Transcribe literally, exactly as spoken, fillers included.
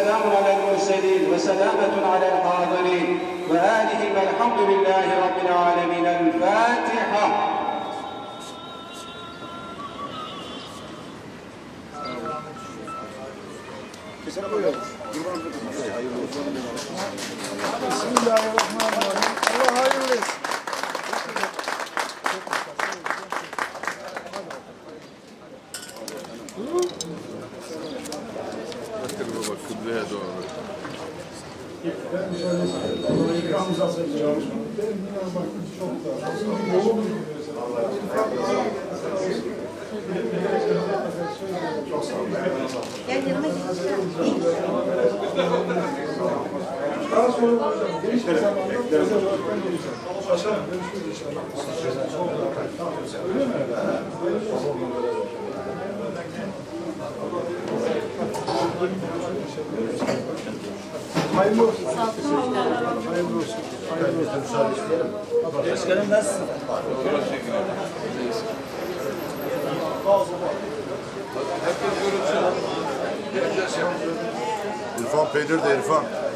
وسلام على المرسلين وسلامة على الحاضرين وآلهم والحمد لله رب العالمين. الفاتحة. Bismillahirrahmanirrahim. Allah hayırlı etsin. Kıbleye doğru. Ben şöyle ikramımızı hazırlayacağım. Ben yine baktım çok da. Yolu mu çok sağ olun. Gel yanıma geçeceğim. Daha sonra geniş bir zamanda özel olarak ben geleceğim. Başarım. Görüşürüz inşallah. Öyle mi? Hayırlı olsun. Hayırlı olsun. Hayırlı olsun. Başkanım nasılsın? İrfan peynir de İrfan.